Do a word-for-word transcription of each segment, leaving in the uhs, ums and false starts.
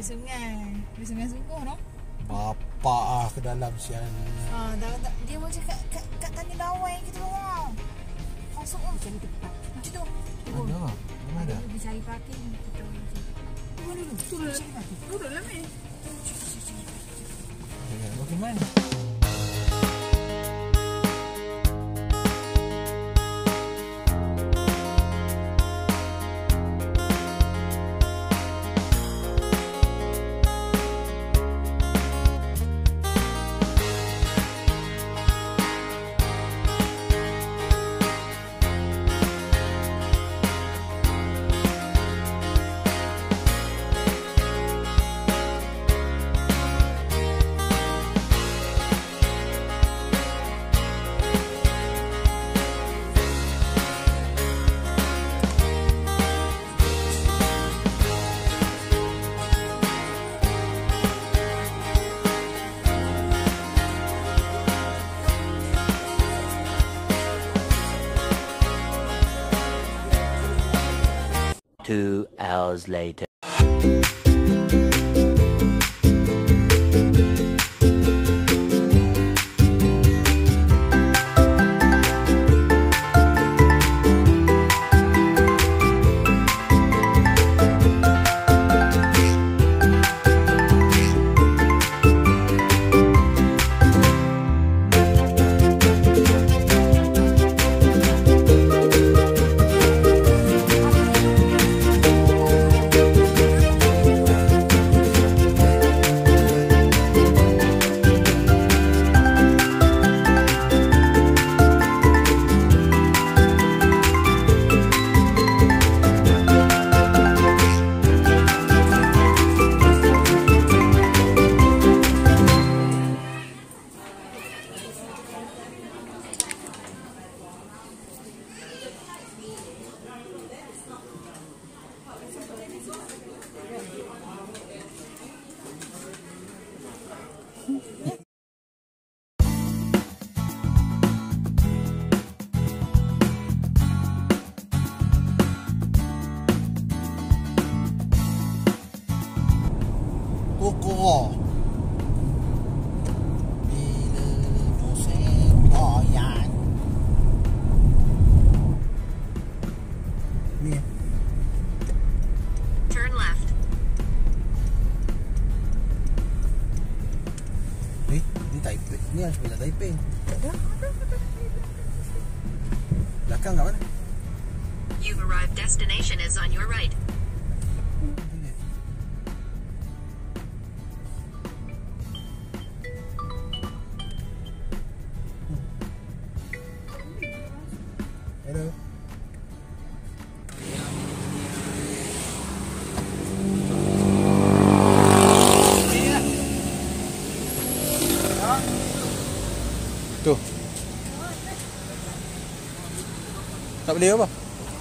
Di sungai. Di sungai sungguh no? Bapak ah ke dalam sian. Ah, dah, dah, dia macam kat, kat, kat tani lawai gitu loh. Masuk lah. Macam tempat. Macam tu. Ada. Mana ada? Dia cari parking. Kita mana dulu? Turun lah. Turun lah, meh. Bagaimana? Two hours later. Kurau. Bila musim goyang. Ni. Turn left. Ni, ni Taiping. Ni harus bila Taiping. Belakang kat mana? You've arrived. Destination is on your right. Hello. Tuh. Tak boleh apa?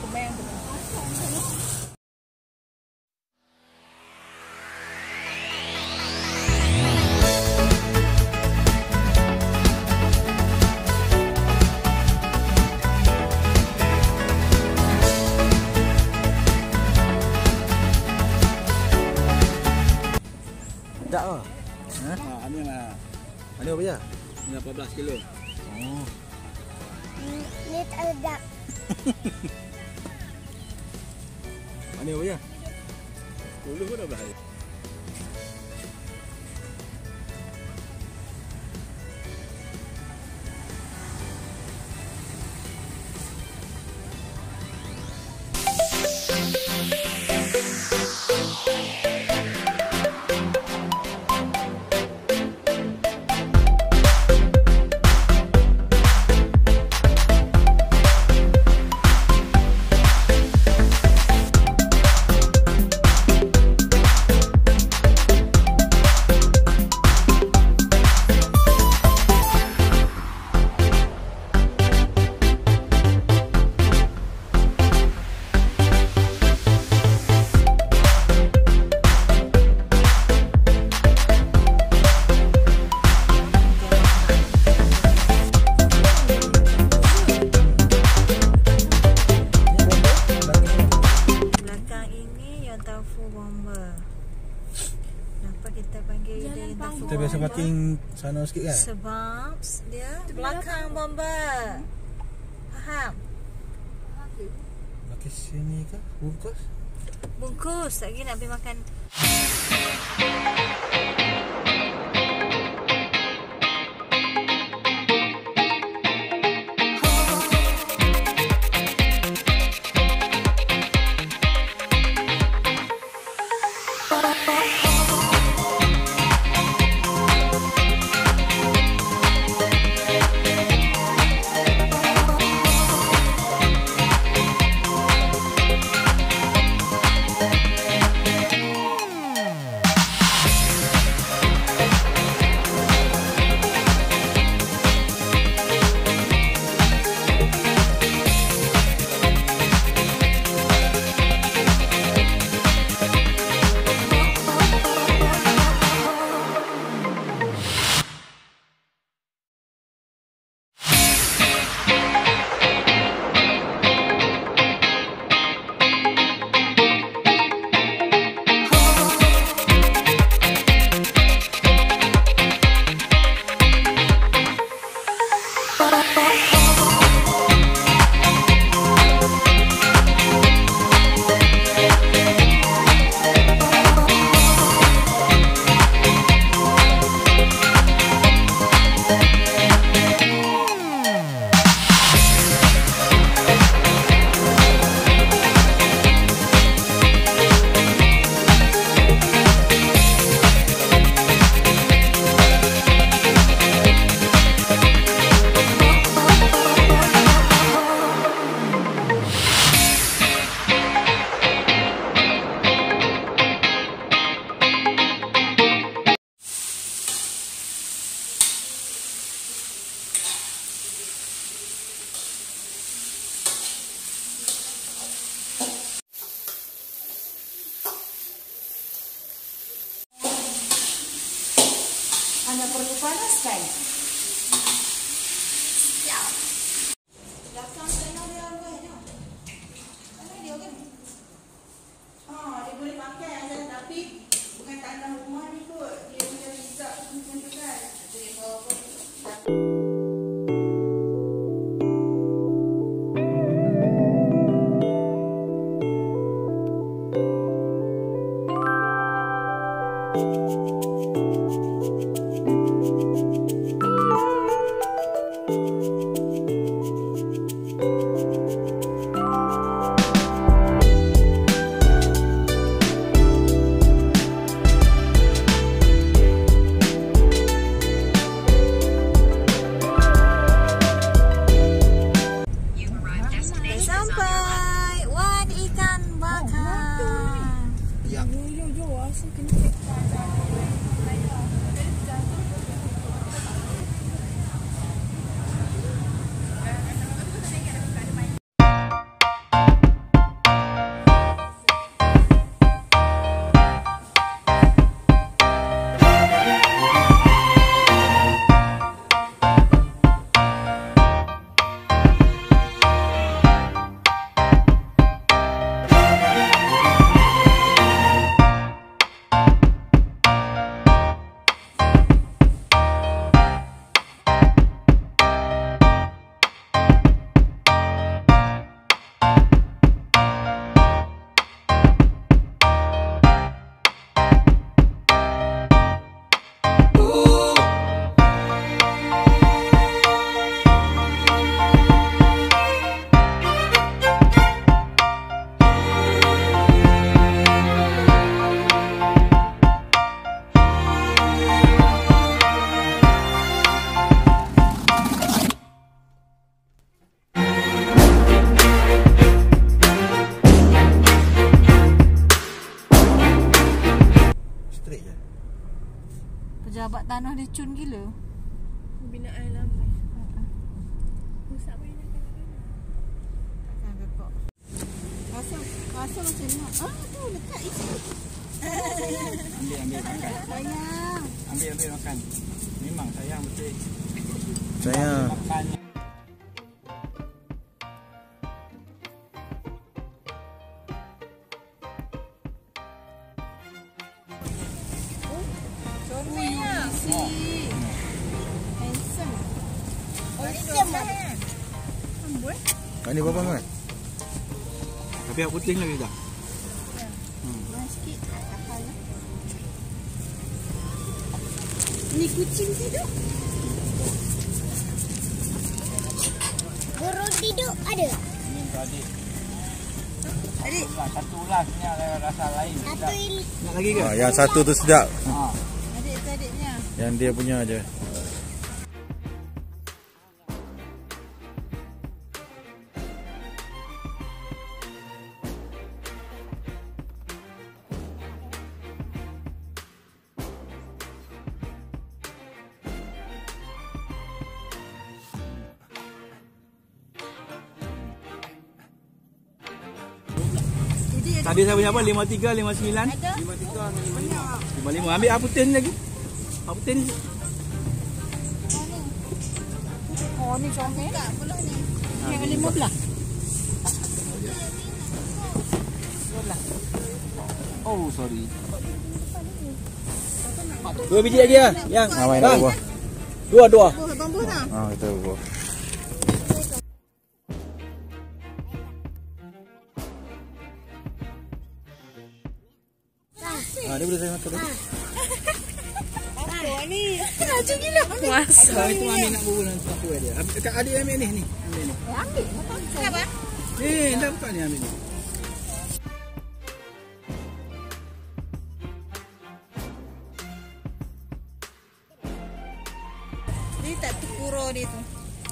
Tak apa. Ha? Ha, ini lah. Mana apa ya? lapan belas kilo. Oh. Ni sedap. Mana apa ya? sepuluh pun dah bahaya. Kita biasa parking sana sikit kan? Sebab dia belakang bomba. Faham? Parking sini ke? Bungkus? Bungkus. Lagi nak pergi makan. Anda perlu panaskan. Siap. Belakang tanah dia apa ni? Tanah dia kan? Ah, dia boleh pakai aja, tapi bukan tanah rumah ni kot. Dia macam bisa macam tu kan. Jadi kalau pejabat tanah dia cun gila. Binaan lama. Rusak banyak kadang-kadang. Takkan kakak. Rasa rasa macam ni. Ah tu dekat itu. Ambil ambil makan. Sayang. Ambil ambil makan. Memang sayang betul. Sayang. Makan. Comel lah. Handsome. Oh, ini dua kan? Amboi. Kat ni berapa man? Tapi yang putih lagi tak? Kurang sikit. Kapal lah. Ni kucing tidur. Burung tidur ada. Ini untuk adik. Adik. Ulas, satu ulas ni ada rasa lain. Satu ini. Nak lagi ke? Ha, yang satu tu sedap. Ha. Adik tu adiknya. Yang dia punya je. Tadi saya punya apa? lima tiga, lima sembilan? Ada? lima tiga dengan lima lima. lima lima. Ambil apa putih ni lagi? Apa putih ni? Oh, ni comel. Tak, belum ni. Yang lima belas. Oh, sorry. Dua biji lagi ya? Yang. Ha, main nak buah. Dua, dua. Buah bambu tak? Ha, kita buah. Ha, dia boleh saya makan tadi. Apa ni? Laju gila. Puasa. Kalau itu ambil nak bubur nanti aku dia. Dekat adik ambil ni ni. Ambil ni. Ambil. Kenapa? Eh, dah buka ni ambil ni. Ni tak tukuro dia tu.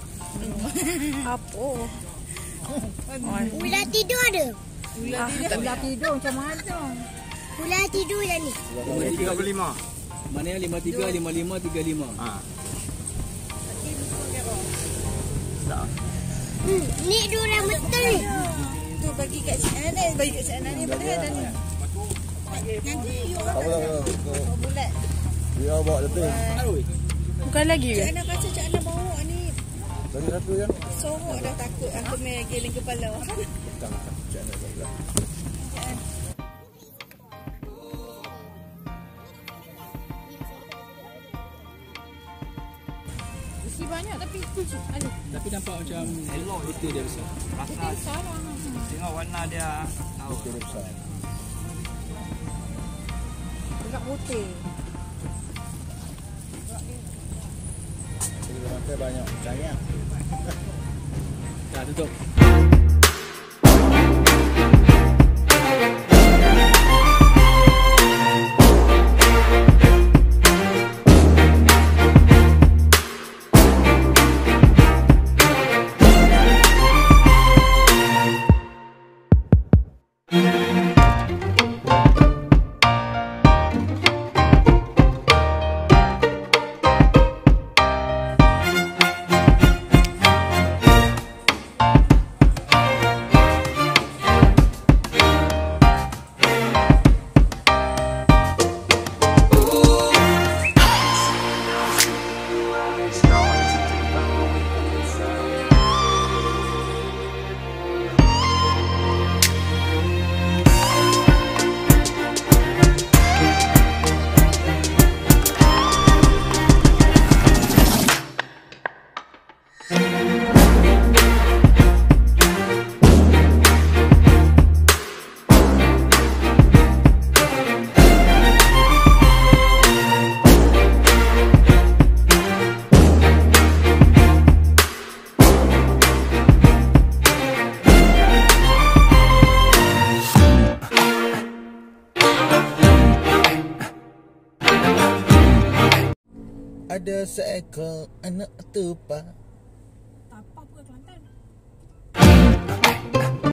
Apa? Ular tidur ada. Ular tidur. Ular tidur macam mana? Ular tidur yang ni. tiga puluh lima. Mana yang lima tiga, lima lima, tiga lima. Ha. Hmm, ni durian betul ni. Tu bagi kat sini. Ada bagi kat sana ni boleh ada ni. Nanti you Tak apa, tak apa. oh, bulat. Dia bawa lebih. Bukan lagi ke? Cik Ana kata Cik Ana bawa ni Lagi satu je. sorok dah takut aku main geling kepala. Isi banyak tapi ada. Tapi nampak macam elok putih dia besar. Rasa Salah. tengok warna dia tahu. Dia besar. Agak putih. Dia makan banyak. Sayang. Dah tutup. Ada seekor anak tupai